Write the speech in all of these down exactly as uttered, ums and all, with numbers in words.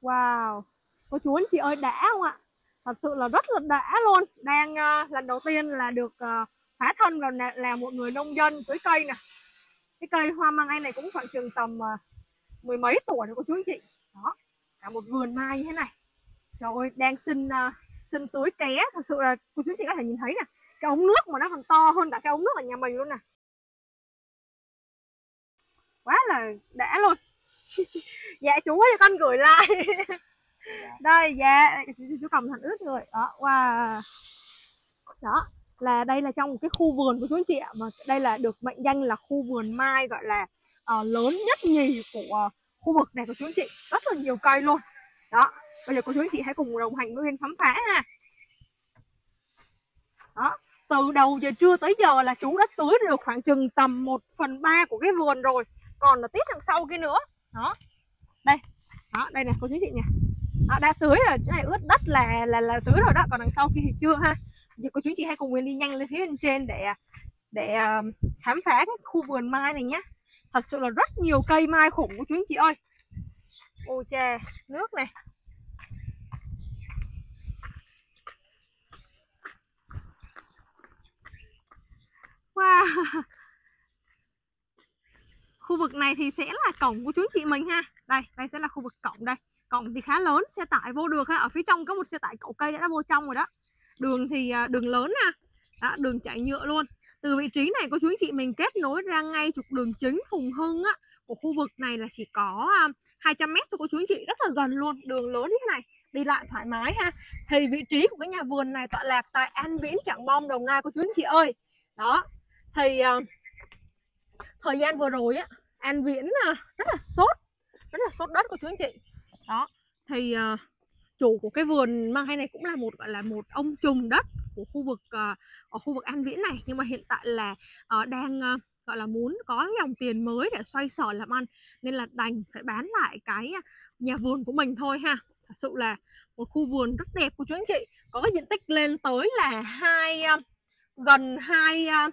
Wow, cô chú anh chị ơi, đã không ạ? Thật sự là rất là đã luôn. Đang uh, lần đầu tiên là được uh, phá thân vào là, là một người nông dân tưới cây nè. Cái cây hoa măng anh này cũng khoảng chừng tầm uh, mười mấy tuổi rồi cô chú anh chị. Đó, cả một vườn mai như thế này. Trời ơi, đang xin uh, xin tưới ké. Thật sự là cô chú anh chị có thể nhìn thấy nè, cái ống nước mà nó còn to hơn cả cái ống nước ở nhà mình luôn nè. Quá là đã luôn. Dạ chú ơi, cho con gửi like. Đây, dạ chú, chú cầm thành ướt rồi đó. Wow, đó là đây là trong một cái khu vườn của chú anh chị ạ, mà đây là được mệnh danh là khu vườn mai gọi là uh, lớn nhất nhì của uh, khu vực này của chú anh chị, rất là nhiều cây luôn. Đó, bây giờ cô chú anh chị hãy cùng đồng hành với Uyên khám phá ha. Đó, từ đầu giờ trưa tới giờ là chú đã tưới được khoảng chừng tầm một phần ba của cái vườn rồi, còn là tít đằng sau kia nữa. Đó, đây, đó đây nè cô chú anh chị nè. Đó, đã tưới rồi, cái này ướt đất là là là tưới rồi đó, còn đằng sau kia thì chưa ha. Giờ cô chú anh chị hãy cùng Nguyên đi nhanh lên phía bên trên để để uh, khám phá cái khu vườn mai này nhé. Thật sự là rất nhiều cây mai khủng của chú anh chị ơi. Ôi chà, nước này. Wow. Khu vực này thì sẽ là cổng của chú anh chị mình ha. Đây, đây sẽ là khu vực cổng đây. Cổng thì khá lớn, xe tải vô được ha. Ở phía trong có một xe tải cẩu cây đã, đã vô trong rồi đó. Đường thì đường lớn nè. Đó, đường chạy nhựa luôn. Từ vị trí này của chú anh chị mình kết nối ra ngay trục đường chính Phùng Hưng á, của khu vực này là chỉ có hai trăm mét thôi của chú anh chị, rất là gần luôn, đường lớn như thế này, đi lại thoải mái ha. Thì vị trí của cái nhà vườn này tọa lạc tại An Viễn, Trảng Bom, Đồng Nai của chú anh chị ơi. Đó, thì uh, thời gian vừa rồi á, An Viễn uh, rất là sốt, rất là sốt đất của chú anh chị. Đó, thì uh, chủ của cái vườn mai này cũng là một gọi là một ông trùm đất của khu vực uh, ở khu vực An Viễn này, nhưng mà hiện tại là uh, đang uh, gọi là muốn có dòng tiền mới để xoay sở làm ăn, nên là đành phải bán lại cái nhà vườn của mình thôi ha. Thật sự là một khu vườn rất đẹp của chú anh chị, có cái diện tích lên tới là hai uh, gần hai uh,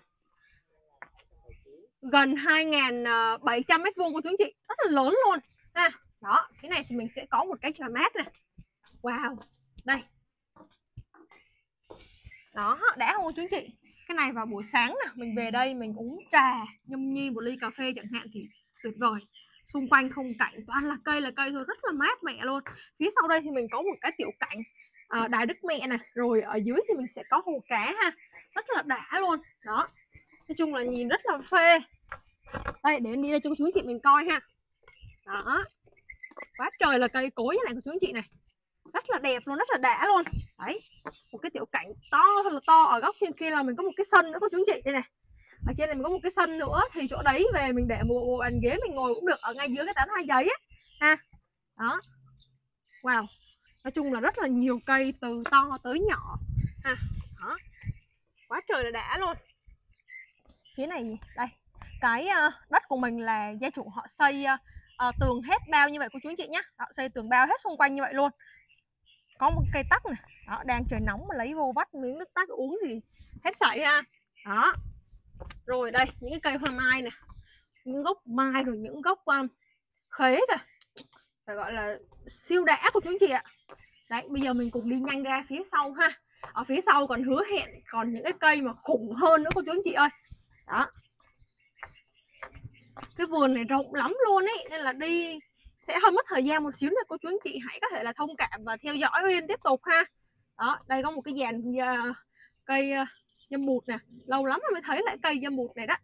gần hai nghìn bảy trăm mét vuông của chú anh chị, rất là lớn luôn ha. Đó, cái này thì mình sẽ có một cái trà mát này. Wow, đây. Đó, đã không chú anh chị? Cái này vào buổi sáng nè, mình về đây mình uống trà, nhâm nhi một ly cà phê chẳng hạn thì tuyệt vời. Xung quanh không cảnh toàn là cây là cây thôi, rất là mát mẻ luôn. Phía sau đây thì mình có một cái tiểu cảnh à, Đài Đức Mẹ nè, rồi ở dưới thì mình sẽ có hồ cá ha, rất là đã luôn. Đó, nói chung là nhìn rất là phê. Đây, để đi đây cho chú anh chị mình coi ha. Đó, quá trời là cây cối này của chú anh chị này, rất là đẹp luôn, rất là đã luôn. Đấy, một cái tiểu cảnh to thật là to. Ở góc trên kia là mình có một cái sân nữa cô chú anh chị, đây này. Ở trên này mình có một cái sân nữa, thì chỗ đấy về mình để một bộ bàn ghế mình ngồi cũng được, ở ngay dưới cái tán hoa giấy á ha. Đó, wow, nói chung là rất là nhiều cây từ to tới nhỏ ha. Đó, quá trời là đã luôn. Phía này đây, cái uh, đất của mình là gia chủ họ xây uh, uh, tường hết bao như vậy cô chú anh chị nhé. Họ xây tường bao hết xung quanh như vậy luôn. Có một cây tắc này, đó, đang trời nóng mà lấy vô vắt miếng nước tắc uống thì hết sảy ha. Đó, rồi đây những cái cây hoa mai này, những gốc mai, rồi những gốc um, khế kìa, phải gọi là siêu đã của chú anh chị ạ. Đấy, bây giờ mình cùng đi nhanh ra phía sau ha. Ở phía sau còn hứa hẹn còn những cái cây mà khủng hơn nữa cô chú anh chị ơi. Đó, cái vườn này rộng lắm luôn ấy, nên là đi sẽ hơi mất thời gian một xíu, này cô chú anh chị hãy có thể là thông cảm và theo dõi Uyên tiếp tục ha. Đó, đây có một cái dàn uh, cây uh, dâm bụt nè, lâu lắm rồi mới thấy lại cây dâm bụt này đó.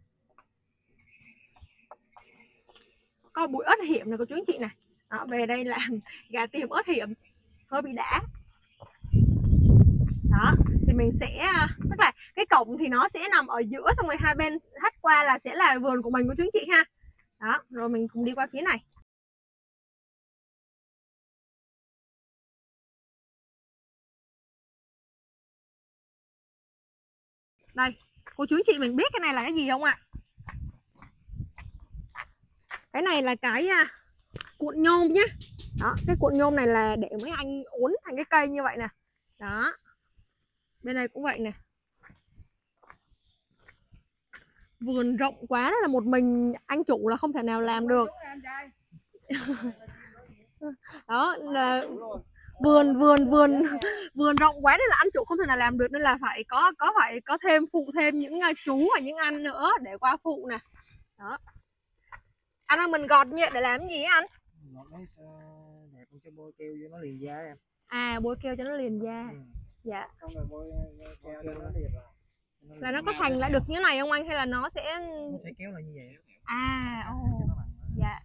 Có bụi ớt hiểm này cô chú anh chị này. Đó, về đây làm gà tiềm ớt hiểm hơi bị đã. Đó, thì mình sẽ, tức là cái cổng thì nó sẽ nằm ở giữa, xong rồi hai bên hắt qua là sẽ là vườn của mình của chú anh chị ha. Đó, rồi mình cùng đi qua phía này. Đây, cô chú anh chị mình biết cái này là cái gì không ạ? Cái này là cái uh, cuộn nhôm nhé. Đó, cái cuộn nhôm này là để mấy anh uốn thành cái cây như vậy nè. Đó, bên này cũng vậy nè. Vườn rộng quá, đó là một mình anh chủ là không thể nào làm được. Đó là vườn vườn vườn vườn rộng quá nên là anh chủ không thể nào làm được, nên là phải có có phải có thêm phụ thêm những uh, chú và những anh nữa để qua phụ nè. Đó. Anh ơi, mình gọt nhẹ để làm cái gì anh? Gọt nó đẹp cho bôi keo cho nó liền da em. À, bôi keo cho nó liền da. Ừ. Dạ. Không là bôi keo cho nó liền là là nó có thành lại được như thế này không anh, hay là nó sẽ nó sẽ kéo lại như vậy. À, ồ. Dạ.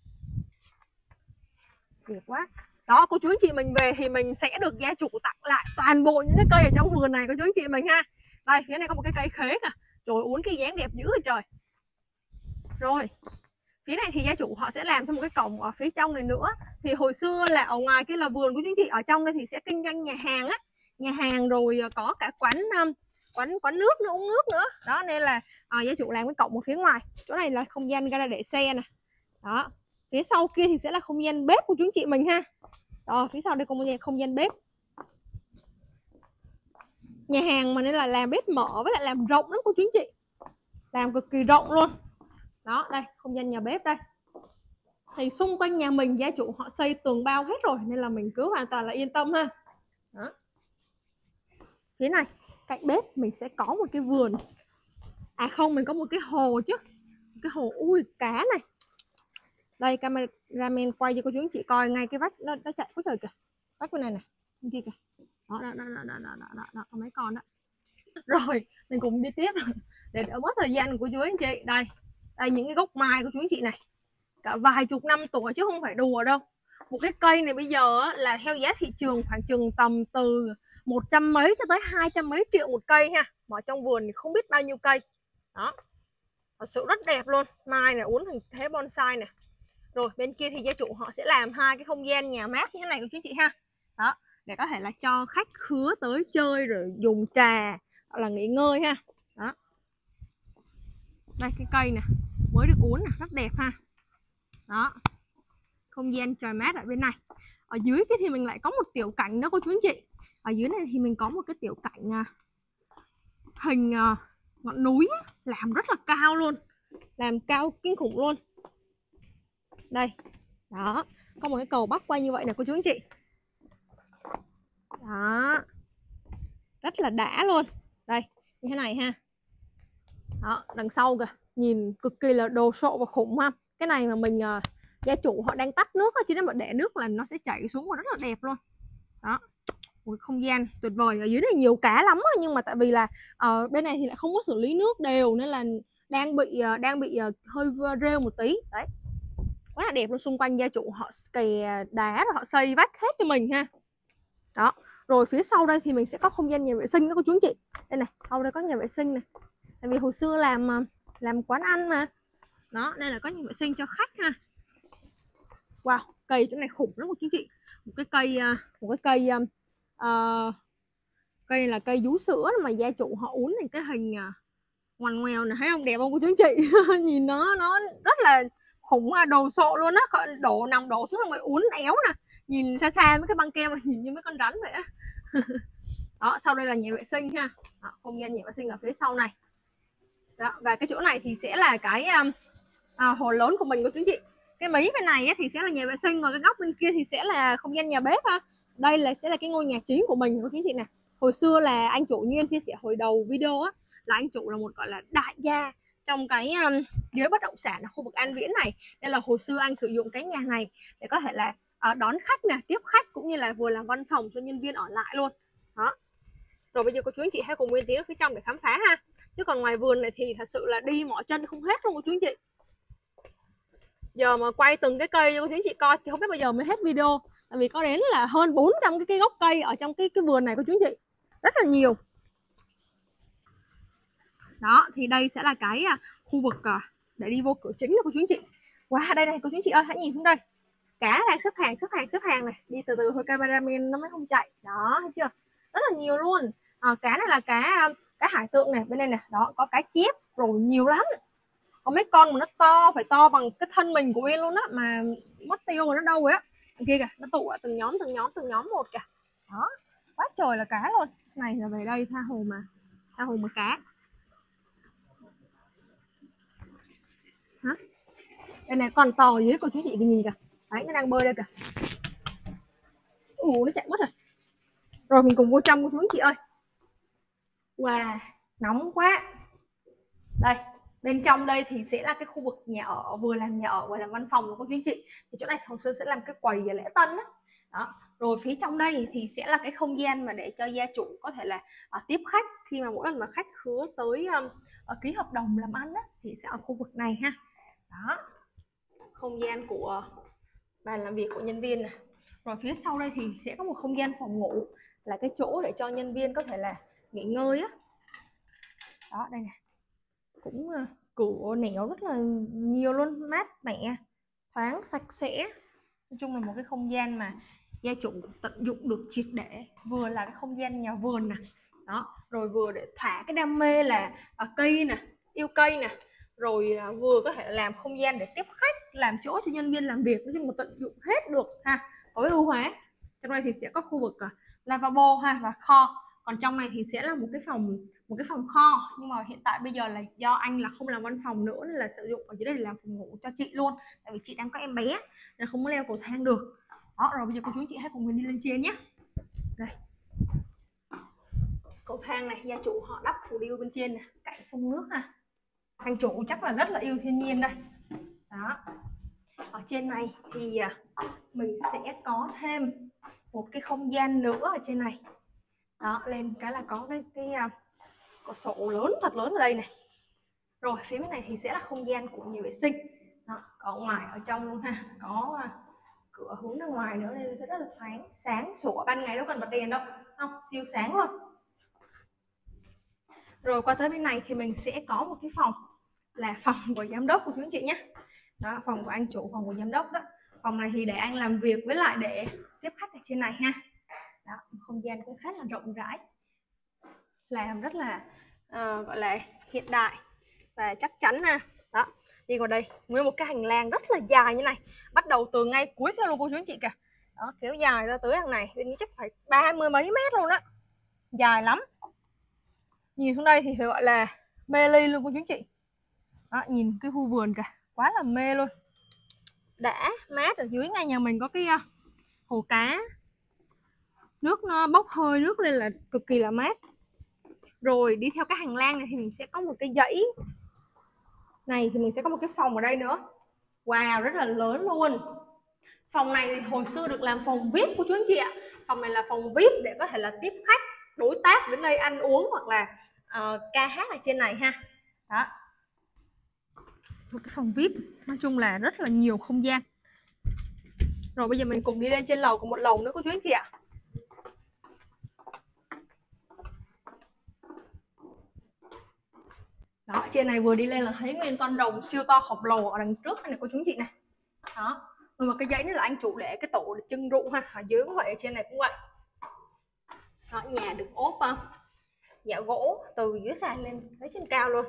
Đẹp quá. Đó, cô chú anh chị mình về thì mình sẽ được gia chủ tặng lại toàn bộ những cái cây ở trong vườn này cô chú anh chị mình ha. Đây, phía này có một cái cây khế kìa. Trời, uốn cái dáng đẹp dữ rồi trời. Rồi, phía này thì gia chủ họ sẽ làm thêm một cái cổng ở phía trong này nữa. Thì hồi xưa là ở ngoài cái là vườn của chú anh chị, ở trong đây thì sẽ kinh doanh nhà hàng á, nhà hàng rồi có cả quán um, quán quán nước nữa, uống nước nữa. Đó nên là à, gia chủ làm cái cổng ở phía ngoài. Chỗ này là không gian gara để xe nè. Đó. Phía sau kia thì sẽ là không gian bếp của chú anh chị mình ha. Đó, phía sau đây không gian không gian bếp. Nhà hàng mà nên là làm bếp mở với lại làm rộng lắm cô chú anh chị. Làm cực kỳ rộng luôn. Đó, đây, không gian nhà bếp đây. Thì xung quanh nhà mình gia chủ họ xây tường bao hết rồi nên là mình cứ hoàn toàn là yên tâm ha. Đó. Phía này, cạnh bếp mình sẽ có một cái vườn. À không, mình có một cái hồ chứ. Cái hồ, ui, cá này. Đây, cameraman quay cho cô chú anh chị coi ngay cái vách nó, nó chạy quá trời kìa. Vách bên này này, bên kia kìa. Đó, đó, đó, đó, đó, đó, đó, đó, có mấy con đó. Rồi, mình cùng đi tiếp để đỡ mất thời gian của chú anh chị. Đây, đây những cái gốc mai của chú anh chị này. Cả vài chục năm tuổi chứ không phải đùa đâu. Một cái cây này bây giờ là theo giá thị trường khoảng chừng tầm từ một trăm mấy cho tới hai trăm mấy triệu một cây ha. Mà trong vườn thì không biết bao nhiêu cây. Đó. Thật sự rất đẹp luôn. Mai này uốn thành thế bonsai này. Rồi bên kia thì gia chủ họ sẽ làm hai cái không gian nhà mát như thế này của chú chị ha. Đó, để có thể là cho khách khứa tới chơi rồi dùng trà hoặc là nghỉ ngơi ha. Đó. Đây cái cây nè, mới được uốn nè, rất đẹp ha. Đó. Không gian trời mát ở bên này. Ở dưới kia thì mình lại có một tiểu cảnh nữa cô chú anh chị. Ở dưới này thì mình có một cái tiểu cảnh à, hình à, ngọn núi á, làm rất là cao luôn. Làm cao kinh khủng luôn. Đây. Đó, có một cái cầu bắc qua như vậy nè cô chú anh chị. Đó. Rất là đã luôn. Đây, như thế này ha. Đó, đằng sau kìa, nhìn cực kỳ là đồ sộ và khủng ha. Cái này mà mình uh, gia chủ họ đang tắt nước, chứ nếu mà để nước là nó sẽ chảy xuống và rất là đẹp luôn. Đó. Một không gian tuyệt vời. Ở dưới này nhiều cá lắm đó, nhưng mà tại vì là ở uh, bên này thì lại không có xử lý nước đều nên là đang bị uh, đang bị uh, hơi rêu một tí. Đấy. Quá là đẹp luôn, xung quanh gia chủ họ cày đá rồi họ xây vách hết cho mình ha. Đó. Rồi phía sau đây thì mình sẽ có không gian nhà vệ sinh đó cô chú anh chị. Đây này, sau đây có nhà vệ sinh này. Tại vì hồi xưa làm làm quán ăn mà. Đó, đây là có nhà vệ sinh cho khách ha. Wow, cây chỗ này khủng lắm cô chú chị. Một cái cây một cái cây uh, cây này là cây vú sữa mà gia chủ họ uốn thành cái hình uh, ngoằn ngoèo này, thấy không, đẹp không cô chú chị? Nhìn nó nó rất là khủng, đồ sộ luôn á, đổ nằm đổ xuống rồi uốn éo nè. Nhìn xa xa mấy cái băng keo này nhìn như mấy con rắn vậy á. Đó, sau đây là nhà vệ sinh ha. Đó, không gian nhà vệ sinh ở phía sau này. Đó, và cái chỗ này thì sẽ là cái um, à, hồ lớn của mình của chú chị. Cái mấy bên này á, thì sẽ là nhà vệ sinh, còn cái góc bên kia thì sẽ là không gian nhà bếp ha. Đây là sẽ là cái ngôi nhà chính của mình của chú chị nè. Hồi xưa là anh chủ, như em chia sẻ hồi đầu video á, là anh chủ là một gọi là đại gia trong cái um, giới bất động sản ở khu vực An Viễn này. Nên là hồi xưa anh sử dụng cái nhà này để có thể là uh, đón khách nè, tiếp khách, cũng như là vừa làm văn phòng cho nhân viên ở lại luôn. Đó. Rồi bây giờ cô chú anh chị hãy cùng Nguyên tiến phía trong để khám phá ha. Chứ còn ngoài vườn này thì thật sự là đi mỏi chân không hết luôn cô chú anh chị. Giờ mà quay từng cái cây cho cô chú anh chị coi thì không biết bao giờ mới hết video. Tại vì có đến là hơn bốn trăm cái, cái gốc cây ở trong cái cái vườn này cô chú anh chị. Rất là nhiều. Đó, thì đây sẽ là cái uh, khu vực uh, để đi vô cửa chính của cô chú anh chị. Wow, đây này cô chú anh chị ơi, hãy nhìn xuống đây. Cá đang xếp hàng, xếp hàng, xếp hàng này. Đi từ từ thôi, cameraman nó mới không chạy. Đó, thấy chưa? Rất là nhiều luôn. À, cá này là cá cá hải tượng này, bên đây nè, đó có cá chép rồi nhiều lắm. Có mấy con mà nó to, phải to bằng cái thân mình của Uyên luôn á, mà mất tiêu rồi nó đâu rồi á. Đằng kia kìa, nó tụ ở từng nhóm từng nhóm từng nhóm một kìa. Đó, quá trời là cá luôn. Này là về đây tha hồ mà, tha hồ mà cá. Hả? Đây này, con to dưới cô chú chị nhìn kìa. Đấy, nó đang bơi đây kìa. ngủ nó chạy mất rồi. Rồi mình cùng vô trong cô chú anh chị ơi. Wow, nóng quá. Đây, bên trong đây thì sẽ là cái khu vực nhà ở, vừa làm nhà ở vừa làm văn phòng của cô chú anh chị. Thì chỗ này hồi xưa sẽ làm cái quầy lễ tân đó. Đó. Rồi phía trong đây thì sẽ là cái không gian mà để cho gia chủ có thể là uh, tiếp khách khi mà mỗi lần mà khách khứa tới um, uh, ký hợp đồng làm ăn đó, thì sẽ ở khu vực này ha. Đó, không gian của bàn làm việc của nhân viên này. Rồi phía sau đây thì sẽ có một không gian phòng ngủ, là cái chỗ để cho nhân viên có thể là nghỉ ngơi á. Đó, đây nè, cũng uh, cửa nẻo rất là nhiều luôn, mát mẻ, thoáng, sạch sẽ. Nói chung là một cái không gian mà gia chủ tận dụng được triệt để, vừa là cái không gian nhà vườn nè, đó, rồi vừa để thả cái đam mê là à, cây nè, yêu cây nè, rồi à, vừa có thể làm không gian để tiếp khách, làm chỗ cho nhân viên làm việc. Nói chung là tận dụng hết được ha, tối ưu hóa. Trong đây thì sẽ có khu vực uh, lavabo ha và kho. Còn trong này thì sẽ là một cái phòng một cái phòng kho, nhưng mà hiện tại bây giờ là do anh là không làm văn phòng nữa nên là sử dụng ở dưới đây để làm phòng ngủ cho chị luôn, tại vì chị đang có em bé nên không có leo cầu thang được. Đó, rồi bây giờ cô chú anh chị hãy cùng mình đi lên trên nhé. Đây, cầu thang này gia chủ họ đắp phủ điêu bên trên này, cạnh sông nước ha. Anh chủ chắc là rất là yêu thiên nhiên đây. Đó, ở trên này thì mình sẽ có thêm một cái không gian nữa ở trên này. Đó, lên cái là có cái cái cửa sổ lớn, thật lớn ở đây này. Rồi phía bên này thì sẽ là không gian của nhà vệ sinh. Đó, có ngoài ở trong luôn ha, có cửa hướng ra ngoài nữa nên sẽ rất là thoáng, sáng sủa, ban ngày đâu cần bật đèn đâu, không, siêu sáng luôn. Rồi qua tới bên này thì mình sẽ có một cái phòng là phòng của giám đốc của chú anh chị nhé. Đó, phòng của anh chủ, phòng của giám đốc đó. Phòng này thì để anh làm việc với lại để tiếp khách ở trên này ha. Đó, không gian cũng khá là rộng rãi, làm rất là uh, gọi là hiện đại và chắc chắn ha. Đó, đi vào đây nguyên một cái hành lang rất là dài như này, bắt đầu từ ngay cuối kia luôn cô chú anh chị kìa. Đó, kéo dài ra tới đằng này, bênนี้chắc phải ba mươi mấy mét luôn đó, dài lắm. Nhìn xuống đây thì phải gọi là mê ly luôn cô chú anh chị. Đó, nhìn cái khu vườn kìa, quá là mê luôn, đã mát. Ở dưới ngay nhà mình có cái uh, hồ cá, nước nó bốc hơi nước lên là cực kỳ là mát. Rồi đi theo cái hành lang này thì mình sẽ có một cái dãy này, thì mình sẽ có một cái phòng ở đây nữa. Wow, rất là lớn luôn. Phòng này thì hồi xưa được làm phòng vi ai pi của chú anh chị ạ. Phòng này là phòng vi ai pi để có thể là tiếp khách, đối tác đến đây ăn uống hoặc là uh, ca hát ở trên này ha. Đó, một cái phòng vi ai pi, nói chung là rất là nhiều không gian. Rồi bây giờ mình cùng đi lên trên lầu, còn một lầu nữa cô chú anh chị ạ. Đó, trên này vừa đi lên là thấy nguyên con rồng siêu to khổng lồ ở đằng trước này cô chú anh chị này. Đó, rồi một cái dãy nữa là anh chủ để cái tủ để trưng rượu ha, ở dưới cũng vậy, ở trên này cũng vậy. Đó, nhà được ốp uh, dạ gỗ từ dưới sàn lên tới trên cao luôn.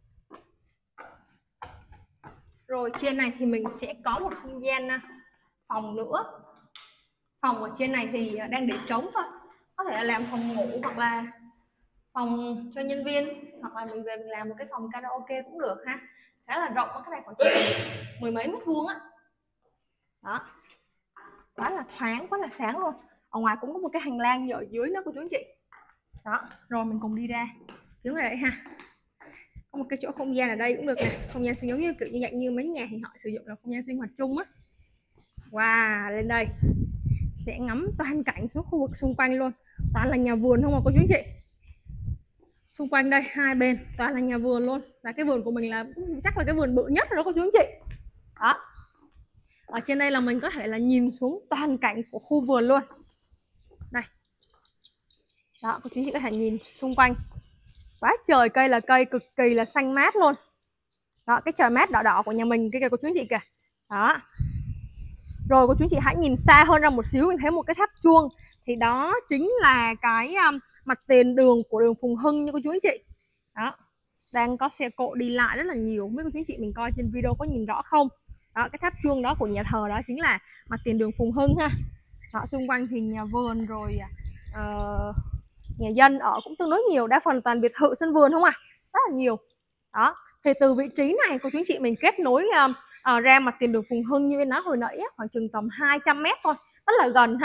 Rồi trên này thì mình sẽ có một không gian uh, phòng nữa. Phòng ở trên này thì đang để trống thôi, có thể là làm phòng ngủ hoặc là phòng cho nhân viên, hoặc là mình về mình làm một cái phòng karaoke cũng được ha. Khá là rộng, cái này khoảng mười mấy mét vuông á. Đó, quá là thoáng, quá là sáng luôn. Ở ngoài cũng có một cái hành lang như ở dưới nữa cô chú anh chị. Đó, rồi mình cùng đi ra phía ngoài đây ha. Có một cái chỗ không gian ở đây cũng được nè, không gian sinh giống như kiểu như dạng như mấy nhà thì họ sử dụng là không gian sinh hoạt chung á. Wow, lên đây sẽ ngắm toàn cảnh xuống khu vực xung quanh luôn, toàn là nhà vườn không à cô chú anh chị. Xung quanh đây hai bên toàn là nhà vườn luôn, và cái vườn của mình là chắc là cái vườn bự nhất rồi đó cô chú anh chị. Đó, ở trên đây là mình có thể là nhìn xuống toàn cảnh của khu vườn luôn. Đây, đó, cô chú anh chị có thể nhìn xung quanh quá trời cây là cây, cực kỳ là xanh mát luôn. Đó, cái trời mát đỏ đỏ của nhà mình cái kìa cô chú anh chị kìa. Đó, rồi cô chú anh chị hãy nhìn xa hơn ra một xíu, mình thấy một cái tháp chuông, thì đó chính là cái um, mặt tiền đường của đường Phùng Hưng như cô chú anh chị. Đó, đang có xe cộ đi lại rất là nhiều, mấy cô chú anh chị mình coi trên video có nhìn rõ không. Đó, cái tháp chuông đó của nhà thờ đó chính là mặt tiền đường Phùng Hưng ha. Đó, xung quanh thì nhà vườn rồi uh, nhà dân ở cũng tương đối nhiều, đa phần toàn biệt thự sân vườn không à, rất là nhiều. Đó, thì từ vị trí này cô chú anh chị mình kết nối uh, uh, ra mặt tiền đường Phùng Hưng như bên nói hồi nãy á, khoảng chừng tầm hai trăm mét thôi, rất là gần ha.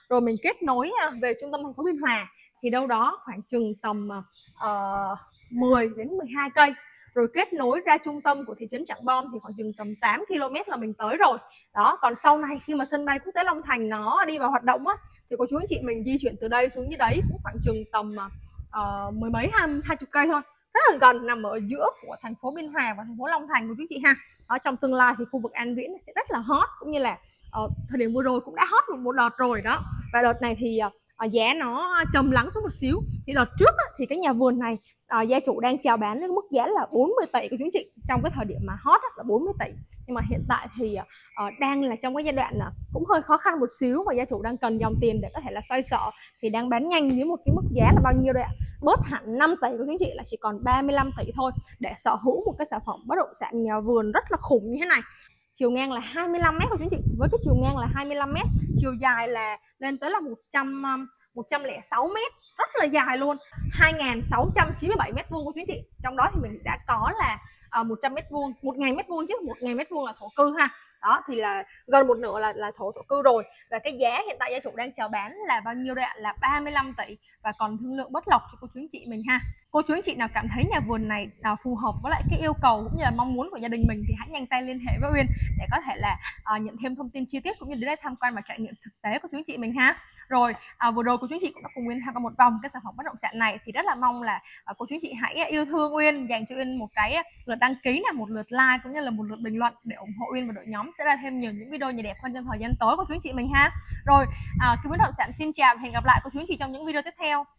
rồi mình kết nối về trung tâm thành phố Biên Hòa thì đâu đó khoảng chừng tầm uh, mười đến mười hai cây, rồi kết nối ra trung tâm của thị trấn Trảng Bom thì khoảng chừng tầm tám ki lô mét là mình tới rồi đó. Còn sau này khi mà sân bay quốc tế Long Thành nó đi vào hoạt động á, thì cô chú anh chị mình di chuyển từ đây xuống như đấy cũng khoảng chừng tầm uh, mười mấy hai hai chục cây thôi, rất là gần, nằm ở giữa của thành phố Biên Hòa và thành phố Long Thành của chú chị ha. Ở trong tương lai thì khu vực An Viễn sẽ rất là hot, cũng như là uh, thời điểm vừa rồi cũng đã hot một, một đợt rồi đó. Và đợt này thì uh, giá nó trầm lắng xuống một xíu. Thì đợt trước á, thì cái nhà vườn này uh, gia chủ đang chào bán với mức giá là bốn mươi tỷ của chú chị, trong cái thời điểm mà hot á, là bốn mươi tỷ. Nhưng mà hiện tại thì uh, đang là trong cái giai đoạn là cũng hơi khó khăn một xíu, và gia chủ đang cần dòng tiền để có thể là xoay sở, thì đang bán nhanh với một cái mức giá là bao nhiêu đây ạ? Bớt hẳn năm tỷ của quý chị, là chỉ còn ba mươi lăm tỷ thôi, để sở hữu một cái sản phẩm bất động sản nhà vườn rất là khủng như thế này. Chiều ngang là hai mươi lăm mét của quý chị, với cái chiều ngang là hai mươi lăm mét, chiều dài là lên tới là một trăm lẻ sáu mét, rất là dài luôn. Hai nghìn sáu trăm chín mươi bảy mét vuông của quý chị. Trong đó thì mình đã có là uh, một trăm mét vuông, một nghìn mét vuông chứ, một nghìn mét vuông là thổ cư ha. Đó thì là gần một nửa là là thổ thổ cư rồi. Và cái giá hiện tại gia chủ đang chào bán là bao nhiêu đây ạ? Là ba mươi lăm tỷ, và còn thương lượng bất lộc cho cô chú anh chị mình ha. Cô chú anh chị nào cảm thấy nhà vườn này nào phù hợp với lại cái yêu cầu cũng như là mong muốn của gia đình mình thì hãy nhanh tay liên hệ với Uyên để có thể là uh, nhận thêm thông tin chi tiết cũng như đến đây tham quan và trải nghiệm thực tế của chú anh chị mình ha. Rồi à, vừa rồi cô chú anh chị cũng đã cùng Uyên tham quan một vòng cái sản phẩm bất động sản này, thì rất là mong là à, cô chú anh chị hãy yêu thương Uyên, dành cho Uyên một cái lượt đăng ký là một lượt like cũng như là một lượt bình luận để ủng hộ Uyên và đội nhóm sẽ ra thêm nhiều những video nhà đẹp hơn trong thời gian tới của chú anh chị mình ha. Rồi à, Kim bất động sản xin chào và hẹn gặp lại cô chú anh chị trong những video tiếp theo.